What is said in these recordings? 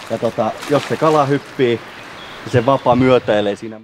Ja jos se kala hyppii, niin se vapa myötäilee siinä.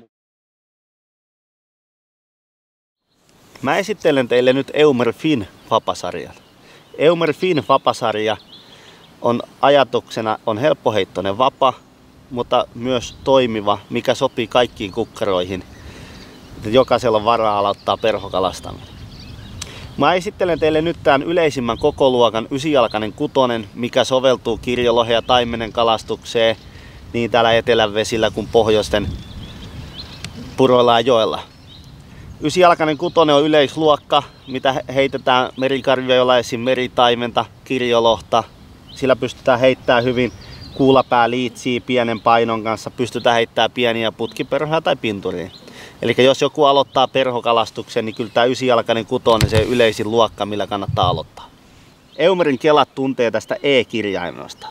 Mä esittelen teille nyt Eumer Finn vapasarjan. Eumer Finn vapasarja on ajatuksena helppoheittoinen vapa, mutta myös toimiva, mikä sopii kaikkiin kukkaroihin. Jokaisella on varaa aloittaa perhokalastaminen. Mä esittelen teille nyt tämän yleisimmän kokoluokan 9-jalkainen kutonen, mikä soveltuu kirjolohen ja taimenen kalastukseen niin täällä etelän vesillä kuin pohjoisten puroilla ja joilla. 9-jalkainen kutonen on yleisluokka, mitä heitetään merikarvia, jolla esim. Meritaimenta, kirjolohta. Sillä pystytään heittämään hyvin kuulapäälliitsiä pienen painon kanssa, pystytään heittämään pieniä putkiperhoja tai pinturia. Eli jos joku aloittaa perhokalastuksen, niin kyllä tämä 9-jalkainen kutonen se yleisin luokka, millä kannattaa aloittaa. Eumerin kelat tuntee tästä E-kirjaimesta.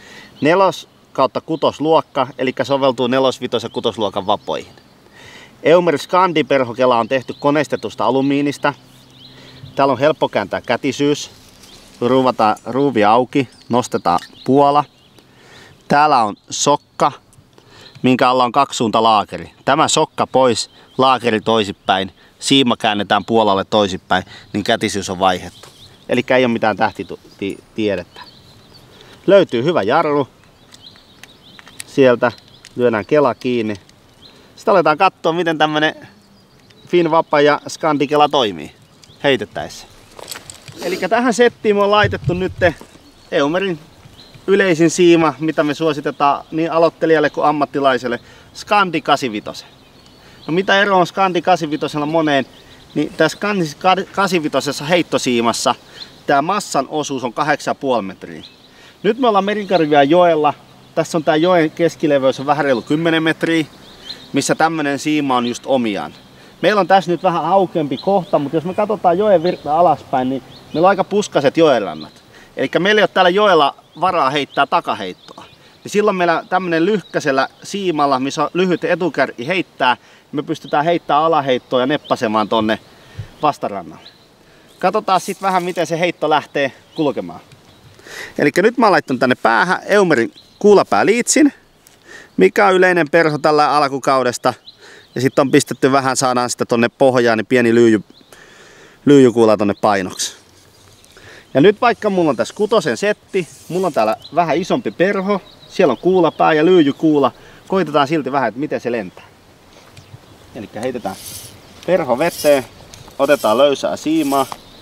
4/6 luokka, eli soveltuu 4-, 5- ja 6-luokan vapoihin. Eumer Scandi perhokela on tehty koneistetusta alumiinista. Täällä on helppo kääntää kätisyys. Ruuvataan ruuvi auki, nostetaan puola. Täällä on sokka, minkä alla on 2-suuntalaakeri. Tämä sokka pois, laakeri toisinpäin, siima käännetään puolalle toisinpäin, niin kätisyys on vaihdettu. Eli ei ole mitään tähtitiedettä. Löytyy hyvä jarru. Sieltä lyödään kela kiinni. Sitten aletaan katsoa, miten tämmönen Finn Vapa ja Scandi-kela toimii heitettäessä. Eli tähän settiin me on laitettu nyt Eumerin yleisin siima, mitä me suositetaan niin aloittelijalle kuin ammattilaiselle, Scandi 85. No mitä ero on Scandi 85 moneen, niin tässä Scandi 85 heittosiimassa tämä massan osuus on 8,5 metriä. Nyt me ollaan Merikarvia joella. Tässä on tämä joen keskileveys on vähän reilu 10 metriä, missä tämmönen siima on just omiaan. Meillä on tässä nyt vähän aukeampi kohta, mutta jos me katsotaan joen virtaa alaspäin, niin meillä on aika puskaset joenrannat. Eli meillä ei ole täällä joella varaa heittää takaheittoa. Ja silloin meillä tämmönen lyhkäisellä siimalla, missä on lyhyt etukärki heittää, me pystytään heittämään alaheittoa ja neppasemaan tonne vastarannalle. Katsotaan sitten vähän, miten se heitto lähtee kulkemaan. Eli nyt mä oon laittanut tänne päähän Eumerin kuulapäälliitsin, mikä on yleinen perho tällä alkukaudesta. Ja sitten on pistetty vähän, saadaan sitä tonne pohjaan, niin pieni lyijykuula tonne painoksi. Ja nyt vaikka mulla on tässä 6 setti, mulla on täällä vähän isompi perho, siellä on kuulapää ja lyijykuula. Koitetaan silti vähän, että miten se lentää. Eli heitetään perho veteen, otetaan löysää siimaa.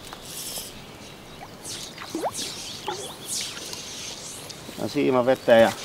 Ja siima veteen ja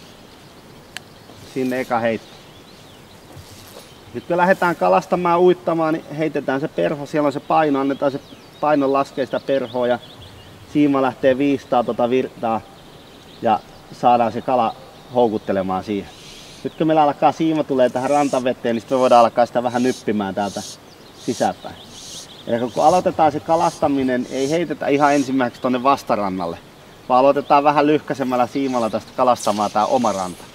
sinne eka heitto. Nyt kun lähdetään kalastamaan, uittamaan, niin heitetään se perho, siellä on se paino, annetaan se painon laskea sitä perhoa ja siima lähtee viistaa tota virtaa ja saadaan se kala houkuttelemaan siihen. Nyt kun meillä alkaa siima tulee tähän rantaveteen, niin sitten me voidaan alkaa sitä vähän nyppimään täältä sisäpäin. Eli kun aloitetaan se kalastaminen, ei heitetä ihan ensimmäiseksi tonne vastarannalle, vaan aloitetaan vähän lyhkäisemmällä siimalla tästä kalastamaan tää oma ranta.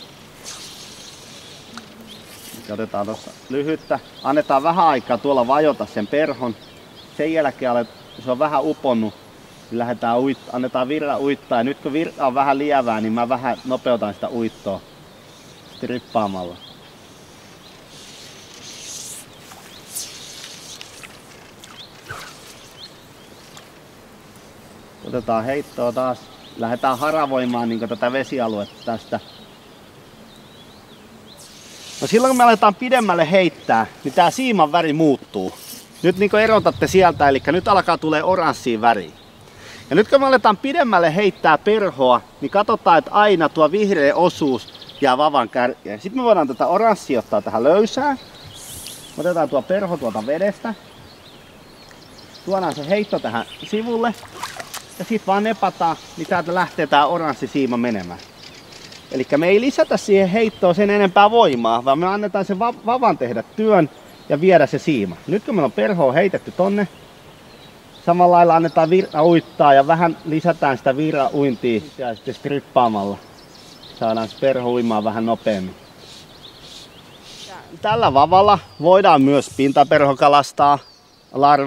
Otetaan tuossa lyhyttä, annetaan vähän aikaa tuolla vajota sen perhon. Sen jälkeen se on vähän uponnut, niin annetaan virran uittaa. Ja nyt kun virta on vähän lievää, niin mä vähän nopeutan sitä uittoa strippaamalla. Otetaan heittoa taas. Lähdetään haravoimaan niin tätä vesialuetta tästä. No silloin kun me aletaan pidemmälle heittää, niin tää siiman väri muuttuu. Nyt niin kuin erotatte sieltä, eli nyt alkaa tulee oranssiin väriin. Ja nyt kun me aletaan pidemmälle heittää perhoa, niin katsotaan, että aina tuo vihreä osuus jää vavan kärkeen. Sitten me voidaan tätä oranssia ottaa tähän löysään. Otetaan tuo perho tuolta vedestä. Tuodaan se heitto tähän sivulle. Ja sitten vaan nepataan, niin täältä lähtee tää oranssisiima menemään. Eli me ei lisätä siihen heittoon sen enempää voimaa, vaan me annetaan sen vavan tehdä työn ja viedä se siima. Nyt kun meillä on perhoa heitetty tonne, samalla lailla annetaan virta uittaa ja vähän lisätään sitä virran uintia ja sitten strippaamalla saadaan se perho uimaan vähän nopeammin. Tällä vavalla voidaan myös pintaperhokalastaa,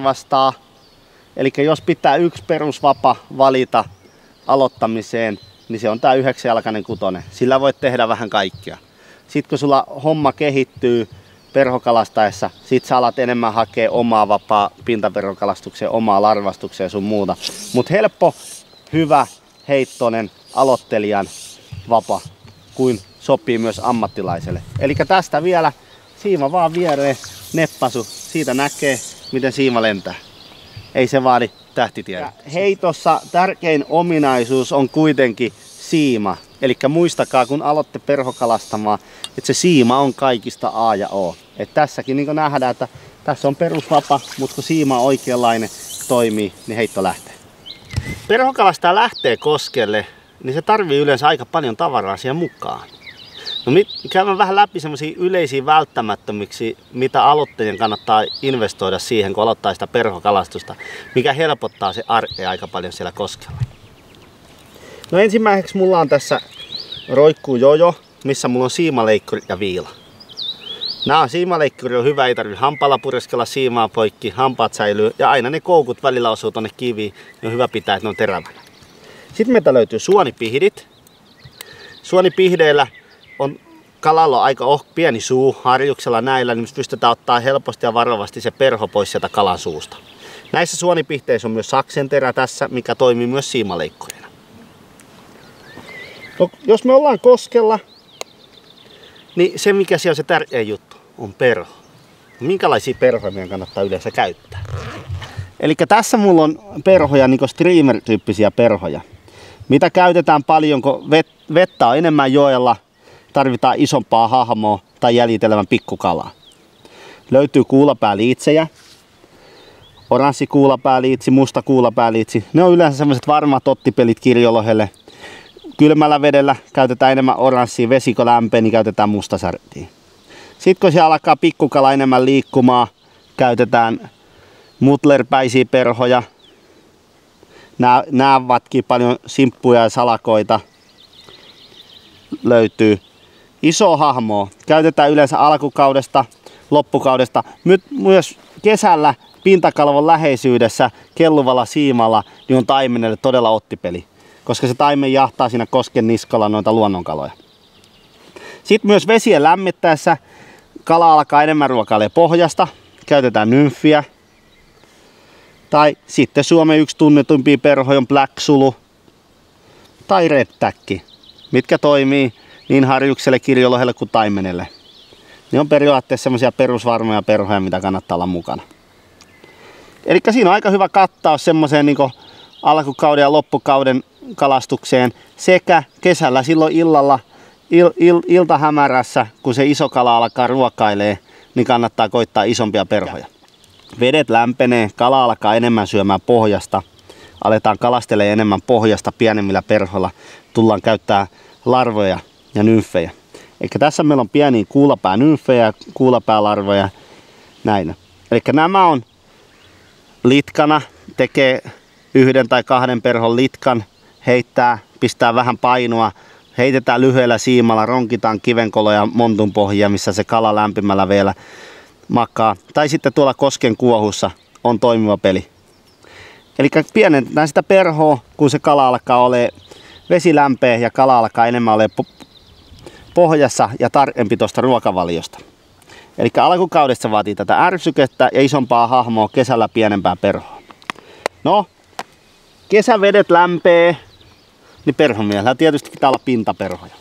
larvastaa. Eli jos pitää yksi perusvapa valita aloittamiseen, niin se on tää 9-jalkainen kutonen. Sillä voit tehdä vähän kaikkea. Sitten kun sulla homma kehittyy perhokalastaessa, sit sä alat enemmän hakea omaa vapaa pintaperhokalastukseen, omaa larvastukseen sun muuta. Mut helppo, hyvä, heittonen, aloittelijan vapa, kuin sopii myös ammattilaiselle. Eli tästä vielä siima vaan viereen, neppasu, siitä näkee miten siima lentää. Ei se vaadi tähtitiedä. Heitossa tärkein ominaisuus on kuitenkin siima. Eli muistakaa kun aloitte perhokalastamaan, että se siima on kaikista A ja O. Et tässäkin niin kuin nähdään, että tässä on perusvapa, mutta kun siima on oikeanlainen toimii, niin heitto lähtee. Perhokalastaja lähtee koskelle, niin se tarvii yleensä aika paljon tavaraa siihen mukaan. No käydään vähän läpi semmoisia yleisiä välttämättömiksi, mitä aloittajien kannattaa investoida siihen, kun aloittaa sitä perhokalastusta, mikä helpottaa se arkea aika paljon siellä koskella. No ensimmäiseksi mulla on tässä roikkuu jojo, missä mulla on siimaleikkuri ja viila. Siimaleikkuri on hyvä, ei tarvitse hampaalla pureskella siimaa poikki, hampaat säilyy ja aina ne koukut välillä osuu tonne kiviin, niin on hyvä pitää, että ne on terävänä. Sitten meiltä löytyy suonipihdit. Suonipihdeillä on kalalla aika pieni suu, harjuksella näillä, niin pystytään ottaa helposti ja varovasti se perho pois sieltä kalan suusta. Näissä suonipihteissä on myös saksenterä tässä, mikä toimii myös siimaleikkurina. No, jos me ollaan koskella, niin se mikä siellä on se tärkein juttu on perho. Minkälaisia perhoja meidän kannattaa yleensä käyttää? Eli tässä mulla on perhoja, niin kuin streamer-tyyppisiä perhoja. Mitä käytetään paljon, kun vettä on enemmän joella, tarvitaan isompaa hahmoa tai jäljitelevän pikkukalaa. Löytyy kuulapääliitsejä, oranssi kuulapääliitsi, musta kuulapääliitsi. Ne on yleensä sellaiset varmat ottipelit kirjolohelle. Kylmällä vedellä käytetään enemmän oranssia, vesi kun lämpee, niin käytetään mustasärttiä. Sitten kun siellä alkaa pikkukala enemmän liikkumaan, käytetään mutlerpäisiä perhoja. Nämä vatkii paljon simppuja ja salakoita. Löytyy iso hahmoa. Käytetään yleensä alkukaudesta, loppukaudesta. Myös kesällä pintakalvon läheisyydessä kelluvalla siimalla niin on taimenelle todella ottipeli, koska se taimen jahtaa siinä kosken niskalla noita luonnonkaloja. Sitten myös vesien lämmittäessä kala alkaa enemmän ruokailemaan pohjasta. Käytetään nymfiä. Tai sitten Suomen yksi tunnetuimpia perhoja on Black Sulu tai Red Tag, mitkä toimii niin harjukselle, kirjolohelle kuin taimenelle. Ne on periaatteessa semmoisia perusvarmoja perhoja, mitä kannattaa olla mukana. Eli siinä on aika hyvä kattaus semmoiseen niin alkukauden ja loppukauden kalastukseen sekä kesällä silloin illalla iltahämärässä, kun se iso kala alkaa ruokailee, niin kannattaa koittaa isompia perhoja. Vedet lämpenee, kala alkaa enemmän syömään pohjasta, aletaan kalastelemaan enemmän pohjasta pienemmillä perhoilla, tullaan käyttää larvoja ja nymfejä. Eli tässä meillä on pieniä kuulapäänymfejä ja kuulapäälarvoja näin. Eli nämä on litkana, tekee 1 tai 2 perhon litkan, heittää, pistää vähän painoa, heitetään lyhyellä siimalla, ronkitaan kivenkoloja montun pohjia, missä se kala lämpimällä vielä makaa. Tai sitten tuolla kosken kuohussa on toimiva peli. Eli pienennetään sitä perhoa, kun se kala alkaa olemaan vesi lämpeä ja kala alkaa enemmän olemaan pohjassa ja tarkempi tuosta ruokavaliosta. Eli alkukaudessa vaatii tätä ärsykettä ja isompaa hahmoa, kesällä pienempää perhoa. No, kesävedet lämpee, niin perhomiehellä tietysti pitää olla pintaperhoja.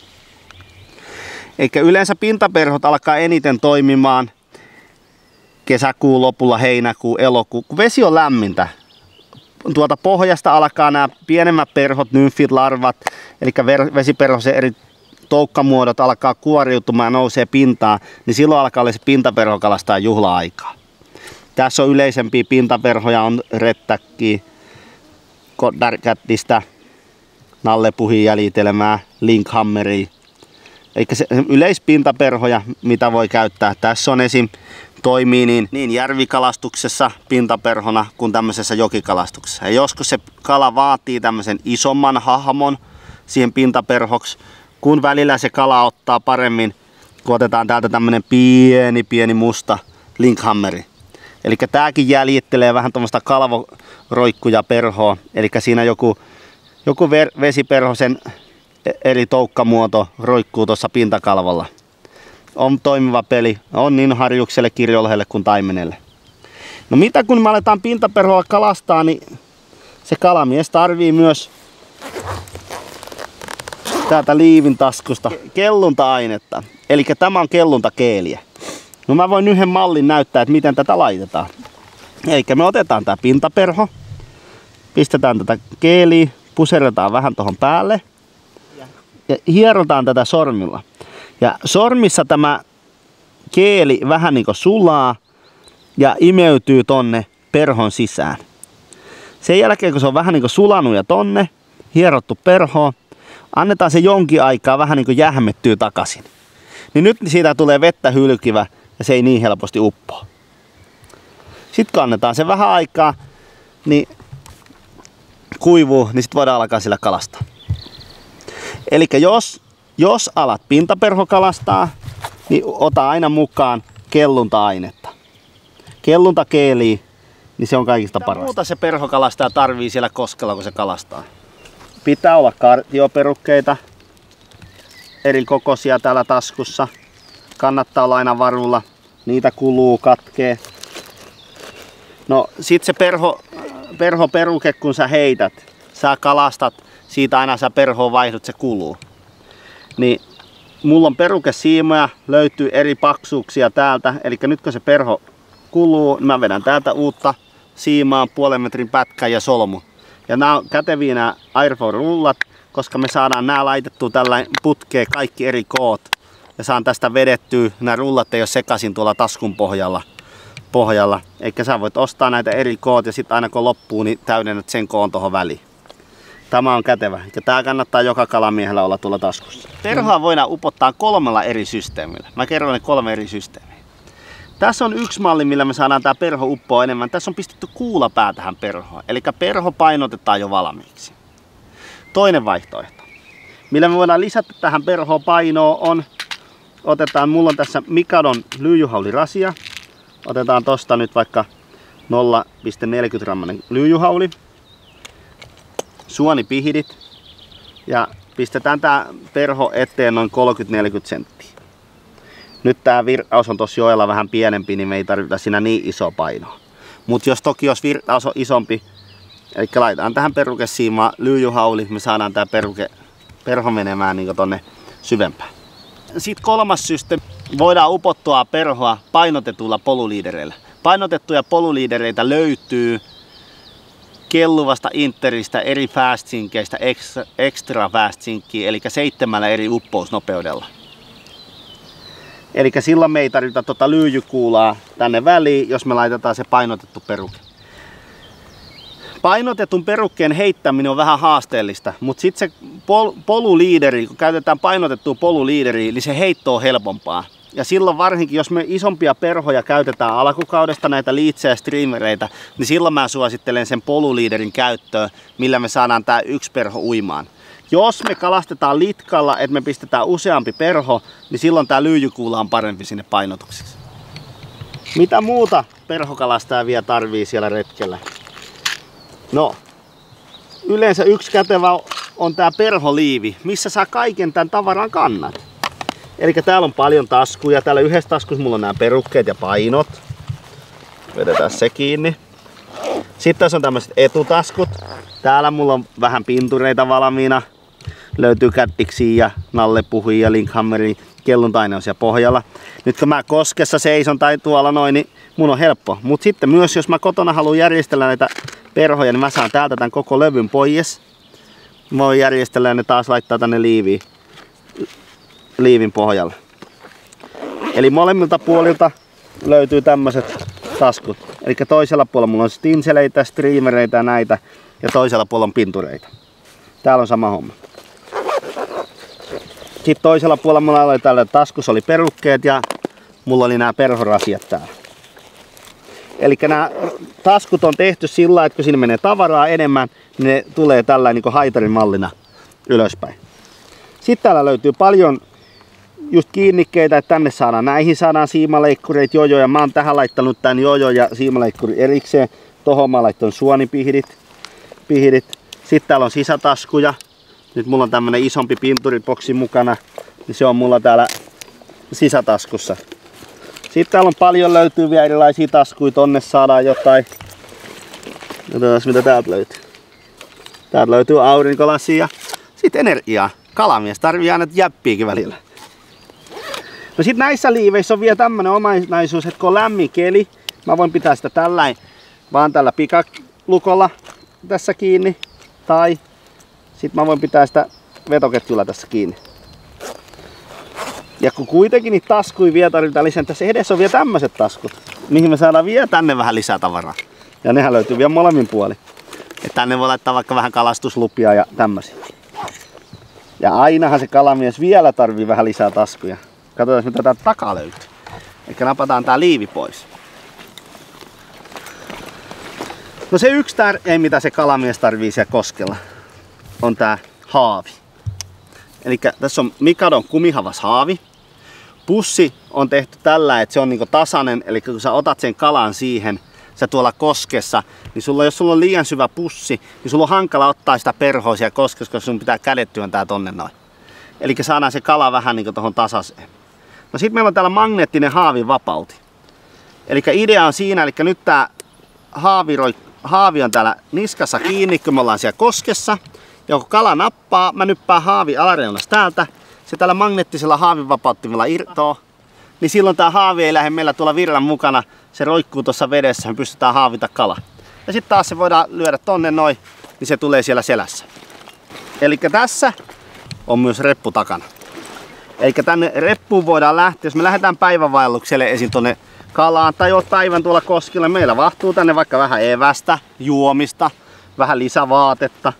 Eikä yleensä pintaperhot alkaa eniten toimimaan kesäkuun lopulla, heinäkuu, elokuu, kun vesi on lämmintä. Tuolta pohjasta alkaa nämä pienemmät perhot, nymfit, larvat, eli vesiperhosen eri toukkamuodot alkaa kuoriutumaan ja nousee pintaan, niin silloin alkaa olla se pintaperhokalastaa juhla-aikaa. Tässä on yleisempiä pintaperhoja, on Red Tagia, Darkcattista, nallepuhin jäljitelmää, linkhammeria. Eli se yleispintaperhoja, mitä voi käyttää. Tässä on esim. Toimii niin järvikalastuksessa pintaperhona kuin tämmöisessä jokikalastuksessa. Ja joskus se kala vaatii tämmöisen isomman hahmon siihen pintaperhoksi, kun välillä se kala ottaa paremmin, kun otetaan täältä tämmönen pieni musta linkhammeri. Eli tääkin jäljittelee vähän tuommoista kalvoroikkuja perhoa. Eli siinä joku Joku vesiperhosen eri toukkamuoto roikkuu tuossa pintakalvolla. On toimiva peli, on niin harjukselle, kirjolhelle kuin taimenelle. No mitä kun me aletaan pintaperhoa kalastaa, niin se kalamies tarvii myös täältä liivin taskusta kellunta-ainetta. Eli tämä on kelluntakeeliä. No mä voin yhden mallin näyttää, että miten tätä laitetaan. Eli me otetaan tää pintaperho, pistetään tätä keeliä, puserretaan vähän tuohon päälle ja hierotaan tätä sormilla. Ja sormissa tämä keeli vähän niin kuin sulaa ja imeytyy tonne perhon sisään. Sen jälkeen kun se on vähän niin kuin sulanut ja tonne, hierottu perhoa, annetaan se jonkin aikaa vähän niin kuin jähmettyy takaisin. Niin nyt siitä tulee vettä hylkivä ja se ei niin helposti uppoa. Sitten kun annetaan se vähän aikaa, niin kuivuu, niin sitten voidaan alkaa sillä kalastaa. Eli jos alat pintaperho kalastaa, niin ota aina mukaan kellunta-ainetta. Kelluntakeeliä, niin se on kaikista parasta. Muuta se perhokalastaja tarvii siellä koskella, kun se kalastaa? Pitää olla kartioperukkeita, eri kokoisia täällä taskussa. Kannattaa olla aina varulla, niitä kuluu, katkee. No sit se perhoperuke, kun sä heität, sä kalastat, siitä aina sä perhoon vaihdut, se kuluu. Niin mulla on perukesiimoja, löytyy eri paksuuksia täältä, eli nyt kun se perho kuluu, niin mä vedän täältä uutta siimaa, 0,5 metrin pätkä ja solmu. Ja nämä on käteviä nämä Airflow-rullat, koska me saadaan nämä laitettua tällä putkeen kaikki eri koot. Ja saan tästä vedettyä, nämä rullat ei ole sekaisin tuolla taskun pohjalla. Eikä sä voit ostaa näitä eri koot ja sitten aina kun loppuu, niin täydennät sen koon tuohon väliin. Tämä on kätevä. Ja tää kannattaa joka kalamiehellä olla tuolla taskussa. Perhoa voidaan upottaa 3 eri systeemillä. Mä kerron ne 3 eri systeemiä. Tässä on yksi malli, millä me saadaan tää perho uppoa enemmän. Tässä on pistetty kuulapää tähän perhoon. Eli perho painotetaan jo valmiiksi. Toinen vaihtoehto, millä me voidaan lisätä tähän perhoon painoa on, mulla on tässä Mikadon lyijyhaulirasia. Otetaan tosta nyt vaikka 0,40 grammanen lyijyhauli. Suonipihidit. Ja pistetään tää perho eteen noin 30-40 senttiä. Nyt tää virtaus on tossa joella vähän pienempi, niin me ei tarvita siinä niin iso painoa. Mut jos toki jos virtaus on isompi, eli laitetaan tähän perukesiimaan lyijyhauli, me saadaan tää perho menemään niin tonne syvempään. Sitten 3. systeemi. Voidaan upottua perhoa painotetuilla poluliidereillä. Painotettuja poluliidereitä löytyy kelluvasta Interistä, eri fast sinkkeistä, extra fast sinkkiä, eli 7 eri uppousnopeudella. Eli silloin me ei tarvita lyijykuulaa tänne väliin, jos me laitetaan se painotettu peruke. Painotetun perukkeen heittäminen on vähän haasteellista, mutta sitten se poluliideri, kun käytetään painotettua poluliideriä, niin se heitto on helpompaa. Ja silloin varsinkin, jos me isompia perhoja käytetään alkukaudesta, näitä liitsejä ja streamereitä, niin silloin mä suosittelen sen poluliiderin käyttöön, millä me saadaan tää yksi perho uimaan. Jos me kalastetaan litkalla, että me pistetään useampi perho, niin silloin tää lyijykuula on parempi sinne painotukseksi. Mitä muuta perhokalastaja vielä tarvii siellä retkellä? No, yleensä yksi kätevä on tää perholiivi, missä saa kaiken tämän tavaran kannat. Eli täällä on paljon taskuja. Täällä yhdessä taskussa mulla on nämä perukkeet ja painot. Vedetään se kiinni. Sitten tässä on tämmöiset etutaskut. Täällä mulla on vähän pintureita valmiina. Löytyy kättiksiä ja nallepuhia ja linkhammeria. Kelluntainen on siellä pohjalla. Nyt kun mä koskessa seison tai tuolla noin, niin mun on helppo. Mut sitten myös jos mä kotona haluan järjestellä näitä perhoja, niin mä saan täältä tän koko levyn pois. Mä voin järjestellä ja ne taas laittaa tänne liivin pohjalle. Eli molemmilta puolilta löytyy tämmöiset taskut. Eli toisella puolella mulla on stinseleitä, streamereitä ja näitä. Ja toisella puolella on pintureita. Täällä on sama homma. Sitten toisella puolella mulla oli tällä taskussa oli perukkeet ja mulla oli nämä perhorasiat täällä. Eli nämä taskut on tehty sillä lailla, että kun sinne menee tavaraa enemmän, niin ne tulee tällä niin kuin haitarin mallina ylöspäin. Sitten täällä löytyy paljon just kiinnikkeitä, että tänne näihin saadaan siimaleikkureita, jojoja. Mä oon tähän laittanut tän jojo ja siimaleikkuri erikseen. Tohon mä oon laittanut suonipihdit. Sitten täällä on sisätaskuja. Nyt mulla on tämmönen isompi pinturiboksi mukana, niin se on mulla täällä sisätaskussa. Sitten täällä on paljon löytyy vielä erilaisia taskuja, tonne saadaan jotain. Katsotaan mitä täältä löytyy. Täältä löytyy aurinkolasia. Sitten energiaa. Kalamies tarvii aina jäppiäkin välillä. No sit näissä liiveissä on vielä tämmönen ominaisuus, että kun on lämmin keli, mä voin pitää sitä tälläin vaan tällä pikalukolla tässä kiinni. Tai sit mä voin pitää sitä vetoketjulla tässä kiinni. Ja kun kuitenkin niitä taskuja vielä tarvitaan lisää, tässä edessä on vielä tämmöiset taskut, mihin me saadaan vielä tänne vähän lisää tavaraa. Ja nehän löytyy vielä molemmin puolin. Et tänne voi laittaa vaikka vähän kalastuslupia ja tämmösiä. Ja ainahan se kalamies vielä tarvii vähän lisää taskuja. Katsotaan mitä täältä takaa löytyy. Eli napataan tää liivi pois. No se yksi tärkein mitä se kalamies tarvii siellä koskella on tää haavi. Eli tässä on Mikadon kumihavas haavi. Pussi on tehty tällä, että se on niinku tasainen, eli kun sä otat sen kalan siihen, sä tuolla koskessa, niin jos sulla on liian syvä pussi, niin sulla on hankala ottaa sitä perhoa siellä koskessa, koska sun pitää kädet työntää tonne noin. Eli saadaan se kala vähän niinku tohon tasaiseen. No sit meillä on täällä magneettinen haavivapauti. Eli idea on siinä, eli nyt tää haavi on täällä niskassa kiinni, kun me ollaan siellä koskessa. Ja kun kala nappaa, mä nyppään haavi alareunasta täältä. Se tällä magneettisella haavivapauttimella irtoaa. Niin silloin tää haavi ei lähde meillä tuolla virran mukana. Se roikkuu tuossa vedessä, me pystytään haavita kala. Ja sitten taas se voidaan lyödä tonne noin, niin se tulee siellä selässä. Eli tässä on myös reppu takana. Eli tänne reppuun voidaan lähteä, jos me lähdetään päivänvaellukselle esim. Tonne kalaan tai oot päivän tuolla koskilla. Meillä vahtuu tänne vaikka vähän evästä, juomista, vähän lisävaatetta.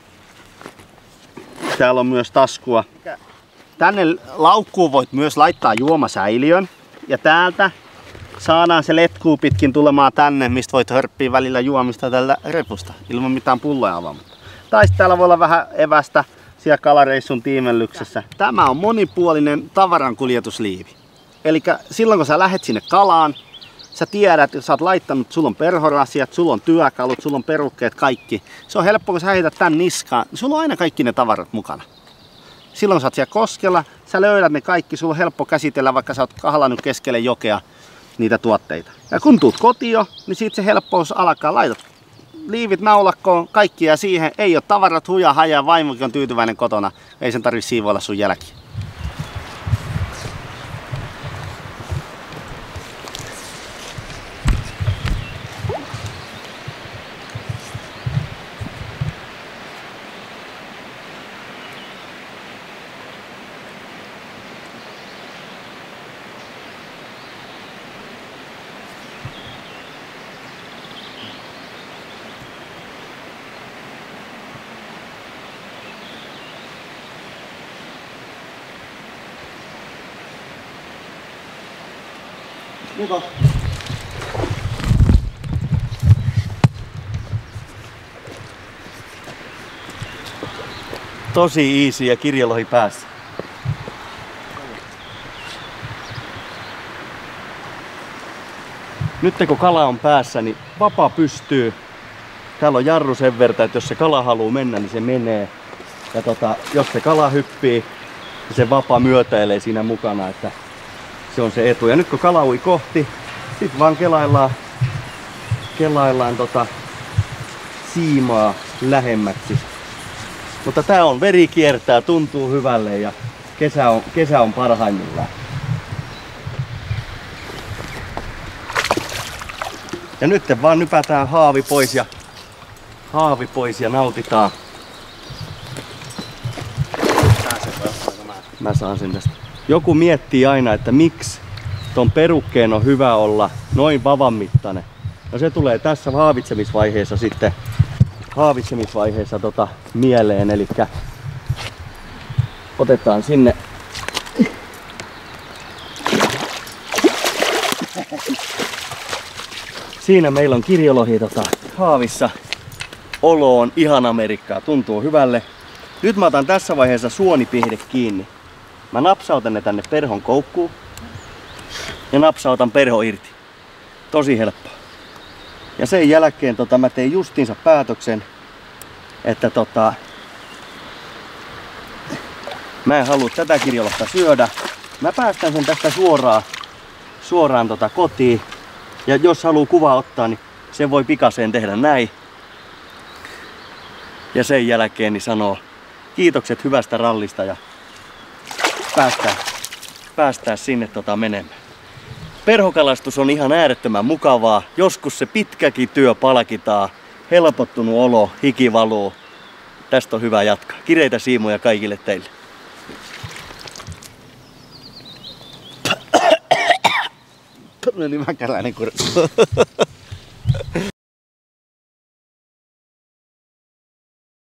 Täällä on myös taskua. Tänne laukkuun voit myös laittaa juomasäiliön. Ja täältä saadaan se letkuu pitkin tulemaan tänne, mistä voit hörppiä välillä juomista tällä repusta ilman mitään pulloja avaamatta. Tai täällä voi olla vähän evästä siellä kalareissun tiimellyksessä. Tämä on monipuolinen tavarankuljetusliivi. Eli silloin kun sä lähet sinne kalaan, sä tiedät, että sä oot laittanut, sulla on perhorasiat, sulla on työkalut, sulla on perukkeet, kaikki. Se on helppo, kun sä heität tän niskaan, niin sulla on aina kaikki ne tavarat mukana. Silloin sä oot siellä koskella, sä löydät ne kaikki, sulla on helppo käsitellä, vaikka sä oot kahlannut keskelle jokea niitä tuotteita. Ja kun tuut kotiin, niin siitä se helppous alkaa. Laitat liivit naulakkoon, kaikkia siihen, ei ole tavarat huja hajaa, vaimokin on tyytyväinen kotona, ei sen tarvitse siivoilla sun jälkiä. Niko. Tosi easy ja kirjolohi päässä. Nyt kun kala on päässä, niin vapa pystyy. Täällä on jarru sen verran, että jos se kala haluaa mennä, niin se menee. Ja jos se kala hyppii, niin se vapa myötäilee siinä mukana. Että se on se etu. Ja nyt kun kala ui kohti, sit vaan kelaillaan siimaa lähemmäksi. Mutta tää on, veri kiertää, tuntuu hyvälle ja kesä on parhaimmillaan. Ja nyt vaan nypätään haavi pois ja nautitaan. Mä saan sen tästä. Joku miettii aina, että miksi ton perukkeen on hyvä olla noin vavan mittainen. No se tulee tässä haavitsemisvaiheessa sitten mieleen, eli otetaan sinne siinä meillä on kirjolohi haavissa. Olo on ihan Amerikkaa, tuntuu hyvälle. Nyt mä otan tässä vaiheessa suonipihde kiinni. Mä napsautan ne tänne perhon koukkuun ja napsautan perho irti. Tosi helppoa. Ja sen jälkeen mä tein justiinsa päätöksen, että mä en halua tätä kirjolohta syödä. Mä päästän sen tästä suoraan kotiin. Ja jos haluaa kuvaa ottaa, niin sen voi pikaseen tehdä näin. Ja sen jälkeen niin sanoo kiitokset hyvästä rallista ja päästään sinne menemään. Perhokalastus on ihan äärettömän mukavaa. Joskus se pitkäkin työ palkitaan. Helpottunut olo, hiki valuu. Tästä on hyvä jatkaa. Kireitä siimoja kaikille teille. Meni mäkäläinen kurkku.